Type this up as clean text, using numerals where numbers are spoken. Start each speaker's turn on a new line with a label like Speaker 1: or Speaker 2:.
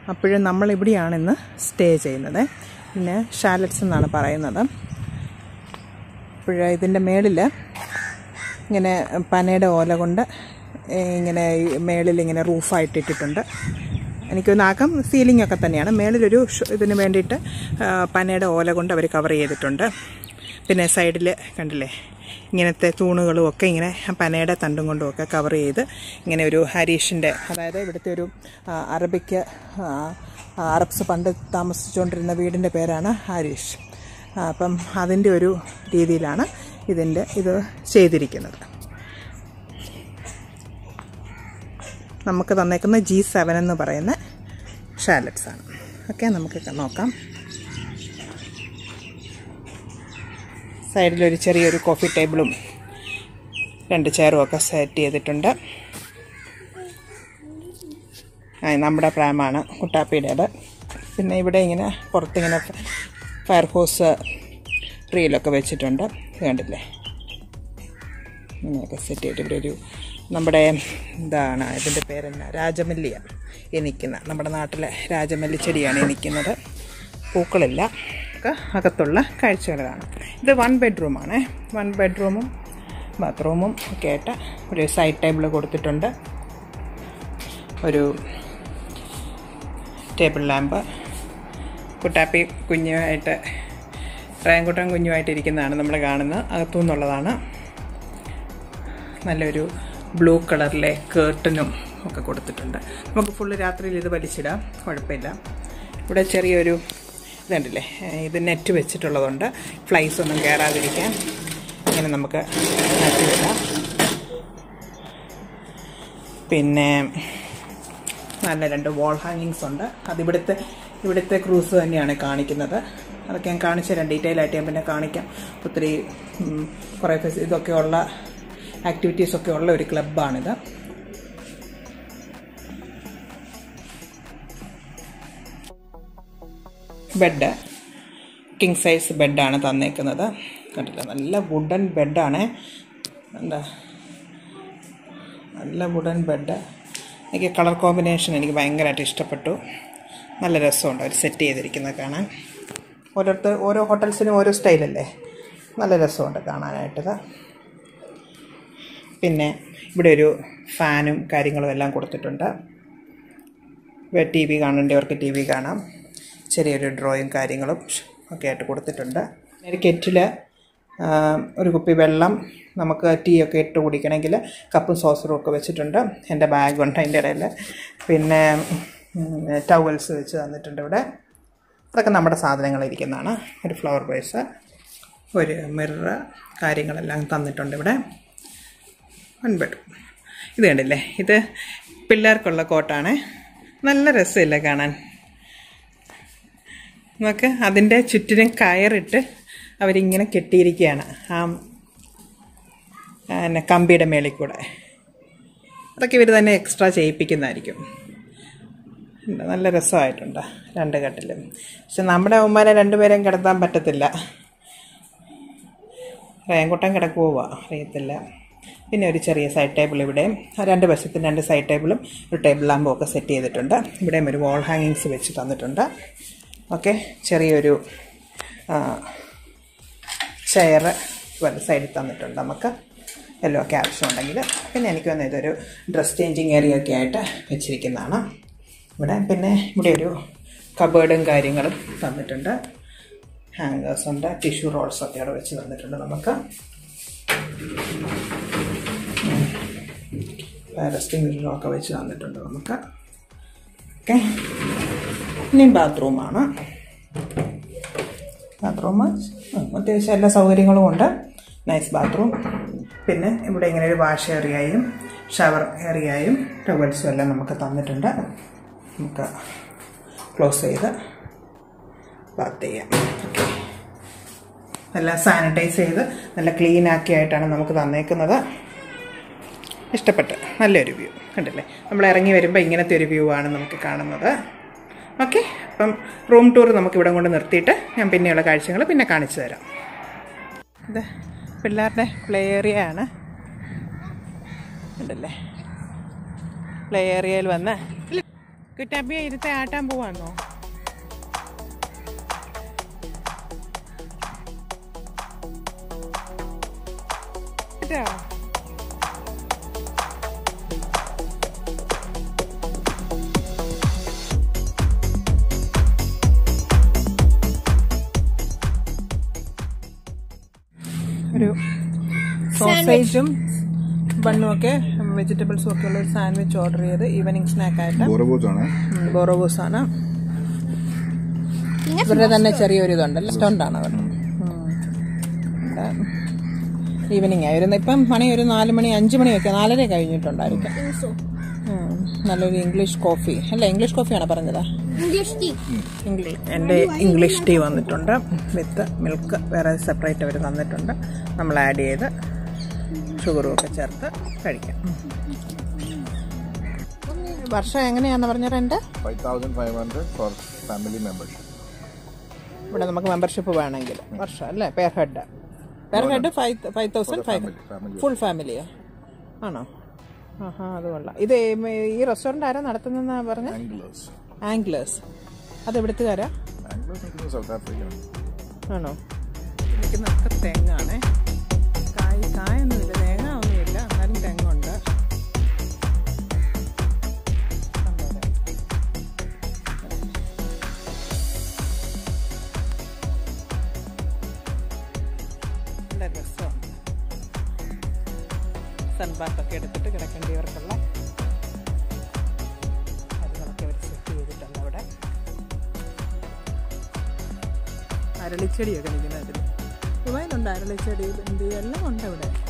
Speaker 1: അപ്പോഴും നമ്മളിവിടെയാണ് ഇന്ന് സ്റ്റേ ചെയ്യുന്നത്. പിന്നെ ചാലറ്റ്സ് എന്നാണ് പറയുന്നത്. അപ്പോൾ ഇതിൻ്റെ മേളിൽ ഇങ്ങനെ പനയുടെ ഓല കൊണ്ട് ഇങ്ങനെ മേളിലിങ്ങനെ റൂഫായിട്ടിട്ടിട്ടുണ്ട്. എനിക്കൊന്നാക്കം സീലിംഗ് ഒക്കെ തന്നെയാണ്. മേളിലൊരു ഇതിന് വേണ്ടിയിട്ട് പനയുടെ ഓല കൊണ്ട് അവർ കവർ ചെയ്തിട്ടുണ്ട്. പിന്നെ സൈഡിൽ കണ്ടില്ലേ ഇങ്ങനത്തെ തൂണുകളും ഒക്കെ ഇങ്ങനെ പനയുടെ തണ്ടും കൊണ്ടുമൊക്കെ കവർ ചെയ്ത് ഇങ്ങനെ ഒരു ഹരീഷിൻ്റെ, അതായത് ഇവിടുത്തെ ഒരു അറബ്സ് പണ്ട് താമസിച്ചുകൊണ്ടിരുന്ന വീടിൻ്റെ പേരാണ് ഹരീഷ്. അപ്പം അതിൻ്റെ ഒരു രീതിയിലാണ് ഇത് ചെയ്തിരിക്കുന്നത്. നമുക്ക് തന്നേക്കുന്ന G7 എന്ന് പറയുന്ന ഷാലറ്റ്സാണ്. ഓക്കെ, നമുക്ക് നോക്കാം. സൈഡിലൊരു ചെറിയൊരു കോഫി ടേബിളും 2 ചെയറും ഒക്കെ സെറ്റ് ചെയ്തിട്ടുണ്ട്. നമ്മുടെ പ്രാമാണ് കുട്ടാപ്പിയുടേത്. പിന്നെ ഇവിടെ ഇങ്ങനെ പുറത്തിങ്ങനെ ഫയർ ഹോസ് ട്രീയിലൊക്കെ വെച്ചിട്ടുണ്ട്. കണ്ടില്ലേ, ഇങ്ങനെയൊക്കെ സെറ്റ് ചെയ്തിട്ട് ഇവിടെ ഒരു നമ്മുടെ എന്താണ് ഇതിൻ്റെ പേരെന്നാ, രാജമല്ലിയാണ് നിൽക്കുന്ന. നമ്മുടെ നാട്ടിലെ രാജമല്ലി ചെടിയാണ് നിൽക്കുന്നത്. പൂക്കളില്ല. അകത്തുള്ള കാഴ്ചകൾ കാണാം. ഇത് 1 ബെഡ്റൂമാണ്. 1 ബെഡ്റൂമും ബാത്റൂമും ഒക്കെ ആയിട്ട് ഒരു സൈഡ് ടേബിൾ കൊടുത്തിട്ടുണ്ട്. ഒരു ടേബിൾ ലാമ്പ്. കുട്ടാപ്പി കുഞ്ഞുമായിട്ട് റേങ്കുട്ടൻ കുഞ്ഞുമായിട്ടിരിക്കുന്നതാണ് നമ്മൾ കാണുന്നത്. അകത്തു നിന്നുള്ളതാണ്. നല്ലൊരു ബ്ലൂ കളറിലെ കേർട്ടനും ഒക്കെ കൊടുത്തിട്ടുണ്ട്. നമുക്ക് ഫുള്ള് രാത്രിയിൽ ഇത് വലിച്ചിടാം, കുഴപ്പമില്ല. ഇവിടെ ചെറിയൊരു ഇതുണ്ടല്ലേ, ഇത് നെറ്റ് വെച്ചിട്ടുള്ളതുകൊണ്ട് ഫ്ലൈസ് ഒന്നും കയറാതിരിക്കാൻ ഇങ്ങനെ നമുക്ക് നെറ്റ് ഇടാം. പിന്നെ നല്ല 2 വാൾ ഹാങ്ങിങ്സ് ഉണ്ട്. ഇവിടുത്തെ ക്രൂസ് തന്നെയാണ് കാണിക്കുന്നത്. അതൊക്കെ ഞാൻ കാണിച്ചു തരാം, ഡീറ്റെയിൽ ആയിട്ട് ഞാൻ പിന്നെ കാണിക്കാം. ഒത്തിരി കുറേ ഇതൊക്കെയുള്ള ആക്ടിവിറ്റീസൊക്കെ ഉള്ള ഒരു ക്ലബ്ബാണിത്. ബെഡ് കിങ് സൈസ് ബെഡാണ് തന്നേക്കുന്നത്. കണ്ടില്ല, നല്ല വുഡൻ ബെഡാണ്. എന്താ നല്ല വുഡൻ ബെഡ്. എനിക്ക് കളർ കോമ്പിനേഷൻ എനിക്ക് ഭയങ്കരമായിട്ട് ഇഷ്ടപ്പെട്ടു. നല്ല രസമുണ്ട് അവർ സെറ്റ് ചെയ്തിരിക്കുന്നത് കാണാൻ. ഓരോ ഹോട്ടൽസിനും ഓരോ സ്റ്റൈലല്ലേ, നല്ല രസമുണ്ട് കാണാനായിട്ടത്. പിന്നെ ഇവിടെ ഒരു ഫാനും കാര്യങ്ങളും എല്ലാം കൊടുത്തിട്ടുണ്ട്. TV കാണേണ്ടവർക്ക് TV കാണാം. ചെറിയൊരു ഡ്രോയും കാര്യങ്ങളും ഒക്കെ ആയിട്ട് കൊടുത്തിട്ടുണ്ട്. ഒരു കെറ്റിൽ, ഒരു കുപ്പി വെള്ളം, നമുക്ക് ടീ ഒക്കെ ഇട്ട് കുടിക്കണമെങ്കിൽ കപ്പും സോസറും ഒക്കെ വെച്ചിട്ടുണ്ട്. എൻ്റെ ബാഗുണ്ട് അതിൻ്റെ ഇടയിൽ. പിന്നെ ടവൽസ് വെച്ച് തന്നിട്ടുണ്ട് ഇവിടെ. അതൊക്കെ നമ്മുടെ സാധനങ്ങളിരിക്കുന്നതാണ്. ഒരു ഫ്ലവർ വേസ്, ഒരു മിറർ, കാര്യങ്ങളെല്ലാം തന്നിട്ടുണ്ട് ഇവിടെ. 1 ബെഡ്റൂം. ഇത് കണ്ടില്ലേ, ഇത് പിള്ളേർക്കുള്ള കോട്ടാണ്. നല്ല രസമില്ല കാണാൻ. നമുക്ക് അതിൻ്റെ ചുറ്റിനും കയറിട്ട് അവരിങ്ങനെ കെട്ടിയിരിക്കുകയാണ് കമ്പിയുടെ മേളിൽ കൂടെ. അതൊക്കെ ഇവർ തന്നെ എക്സ്ട്രാ ചെയ്യിപ്പിക്കുന്നതായിരിക്കും. നല്ല രസമായിട്ടുണ്ട് 2 കട്ടിലും. പക്ഷെ നമ്മുടെ അവന്മാരെ 2 പേരെയും കിടത്താൻ പറ്റത്തില്ല. റേങ്കുട്ടൻ കിടക്കുവോ അറിയത്തില്ല. പിന്നെ ഒരു ചെറിയ സൈഡ് ടേബിൾ ഇവിടെയും, 2 വശത്തും 2 സൈഡ് ടേബിളും ഒരു ടേബിൾ ലാമ്പും ഒക്കെ സെറ്റ് ചെയ്തിട്ടുണ്ട്. ഇവിടെയും ഒരു വാൾ ഹാങ്ങിങ്സ് വെച്ച് തന്നിട്ടുണ്ട്. ഓക്കെ, ചെറിയൊരു ചെയർ സൈഡിൽ തന്നിട്ടുണ്ട് നമുക്ക് എല്ലാം ഒക്കെ ആവശ്യമുണ്ടെങ്കിൽ. പിന്നെ എനിക്ക് വന്ന ഇതൊരു ഡ്രസ് ചേഞ്ചിങ് ഏരിയ ഒക്കെ ആയിട്ട് വെച്ചിരിക്കുന്നതാണ് ഇവിടെ. പിന്നെ ഇവിടെ ഒരു കബേർഡും കാര്യങ്ങളും തന്നിട്ടുണ്ട്. ഹാങ്കേഴ്സ് ഉണ്ട്, ടിഷ്യൂ റോൾസൊക്കെ അവിടെ വെച്ച് തന്നിട്ടുണ്ട് നമുക്ക്. ബാരസ്റ്റി മിററൊക്കെ വെച്ച് തന്നിട്ടുണ്ട് നമുക്ക്. ഓക്കെ, ഇനി ബാത്റൂമാണ്. ബാത്റൂം അത്യാവശ്യം എല്ലാ സൗകര്യങ്ങളും ഉണ്ട്. Nice bathroom. പിന്നെ ഇവിടെ ഇങ്ങനെ ഒരു വാഷ് ഏരിയയും ഷവർ ഏരിയയും ടവൽസും എല്ലാം നമുക്ക് തന്നിട്ടുണ്ട്. നമുക്ക് ക്ലോസ് ചെയ്ത് ബാത്ത് ചെയ്യാം. ഓക്കെ, എല്ലാം സാനിറ്റൈസ് ചെയ്ത് നല്ല ക്ലീൻ ആക്കിയായിട്ടാണ് നമുക്ക് തന്നേക്കുന്നത്. ഇഷ്ടപ്പെട്ട് നല്ലൊരു വ്യൂ കണ്ടില്ലേ. നമ്മൾ ഇറങ്ങി വരുമ്പോൾ ഇങ്ങനത്തെ ഒരു വ്യൂ ആണ് നമുക്ക് കാണുന്നത്. ഓക്കെ, അപ്പം റൂം ടൂർ നമുക്ക് ഇവിടെ കൊണ്ട് നിർത്തിയിട്ട് ഞാൻ പിന്നെയുള്ള കാഴ്ചകൾ പിന്നെ കാണിച്ചു തരാം. ഇത് പിള്ളേരുടെ പ്ലേ ഏരിയ ആണ്. ഉണ്ടല്ലേ, പ്ലേ ഏരിയയിൽ വന്ന് കുറ്റാപ്പിയെ ഇരുത്തെ ആട്ടാൻ പോവാന്നോ? ഒരു സോസേജും ബണ്ണും ഒക്കെ വെജിറ്റബിൾസും ഒക്കെ ഉള്ള ഒരു സാൻഡ്വിച്ച് ഓർഡർ ചെയ്ത് ഈവനിങ് സ്നാക്കായിട്ട്. ബോറോബൂസാണ് ഇവരുടെ തന്നെ ചെറിയൊരു ഇതുണ്ടല്ലോ, റെസ്റ്റോറൻ്റാണ് അവർ. ഈവനിങ് ആയിരുന്നു. ഇപ്പം മണി ഒരു 4 മണി 5 മണിയൊക്കെ 4:30 കഴിഞ്ഞിട്ടുണ്ടായിരിക്കും. നല്ലൊരു ഇംഗ്ലീഷ് കോഫി അല്ല, ഇംഗ്ലീഷ് കോഫിയാണ് പറഞ്ഞത്. എൻ്റെ ഇംഗ്ലീഷ് ടീ വന്നിട്ടുണ്ട് വിത്ത് മിൽക്ക്. വേറെ സെപ്പറേറ്റ് അവർ തന്നിട്ടുണ്ട്. നമ്മൾ ആഡ് ചെയ്ത് ഷുഗറും ഒക്കെ ചേർത്ത് കഴിക്കാം. വർഷം എങ്ങനെയാണെന്ന് പറഞ്ഞ റെന്റ്?
Speaker 2: 5,500 four family membership.
Speaker 1: ഇവിടെ നമുക്ക് മെമ്പർഷിപ്പ് വേണമെങ്കിൽ വർഷം അല്ലേ? പെർ ഹെഡ് 5,500 ഫുൾ ഫാമിലിയോ ആണോ? ആഹാ, അത് കൊള്ളാം. ഇത് ഈ റെസ്റ്റോറൻറ്റ് ആരാ നടത്തുന്നതെന്നാ പറഞ്ഞത്? ആംഗ്ലേഴ്സ്. അത് എവിടുത്തുകാരാ? ആണോ? എനിക്കുന്നൊക്കെ തെങ്ങാണേ. കായൊന്നുമില്ല, തേങ്ങ ഒന്നുമില്ല, എന്നാലും തെങ്ങുണ്ട്. നല്ല രസമാണ്. സൺബാത്തൊക്കെ എടുത്തിട്ട് കിടക്കേണ്ടിയവർക്കുള്ള കാര്യങ്ങളൊക്കെ അവർ സെറ്റ് ചെയ്തിട്ടുണ്ട് അവിടെ. അരളിച്ചെടിയൊക്കെ നിൽക്കുന്നത് അതിൽ. ദുബായിലുണ്ട് അരളിച്ചെടി, എല്ലാം ഉണ്ട് ഇവിടെ.